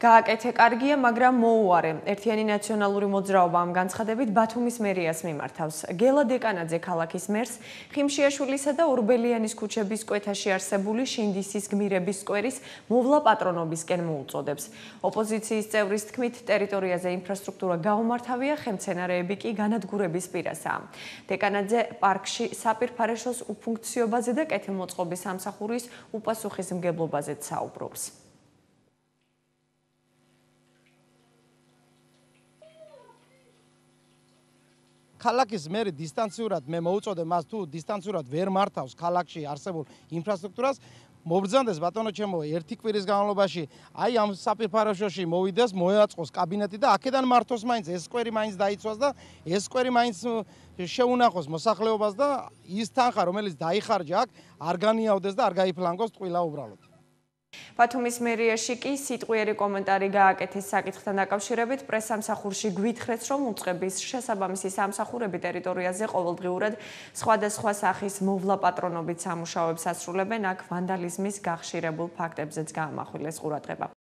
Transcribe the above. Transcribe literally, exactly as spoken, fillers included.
გააკეთე კარგია, მაგრამ მოუარე. ერთიანი ნაციონალური მოძრაობა ამ განცხადებით ბათუმის მერიას მიმართავს. გელა დეკანაძე ქალაქის მერს, ხიმშიაშვილისა და ორბელიანის ქუჩების კვეთაში არსებული შინდისის გმირების სკვერის მოვლა პატრონობისკენ მოუწოდებს. ოპოზიციის წევრის თქმით, ტერიტორიაზე ინფრასტრუქტურა გაუმართავია, ხელმცენარეები კი განადგურების პირასაა. დეკანაძე პარკში საპირფარეშოს უფუნქციობაზე და კეთილმოწყობის სამსახურის უპასუხისმგებლობაზეც საუბრობს. ქალაქის მერი დისტანციურად მე მოუწოდე მას თუ დისტანციურად ვერ მართავს ქალაქში არსებულ ინფრასტრუქტურას მობრძანდეს ბატონო ჩემო ერთი კვირის განმავლობაში აი ამ საპირფარეშოში მოვიდეს მოეაწყოს კაბინეტი და აქედან მართოს მაინც ეს სკვერი მაინც დაიცვას და ეს სკვერი მაინც შეუნახოს მოსახლეობას და ის თანხა რომელიც დაიხარჯა აქ არ განიავდეს და არ გაიფლანგოს ტყუილა უბრალოდ. ბათუმის მერიაში კი სიტყვიერი კომენტარი გააკეთეს საკითხთან დაკავშირებით პრესსამსახურში გვითხრეს, რომ უწყების შესაბამისი სამსახურები ტერიტორიაზე ყოველდღიურად სხვადასხვა სახის მოვლა პატრონობით სამუშაოებს ასრულებენ, აქ ვანდალიზმის გახშირებულ ფაქტებზეც გაამახვილეს ყურადღება.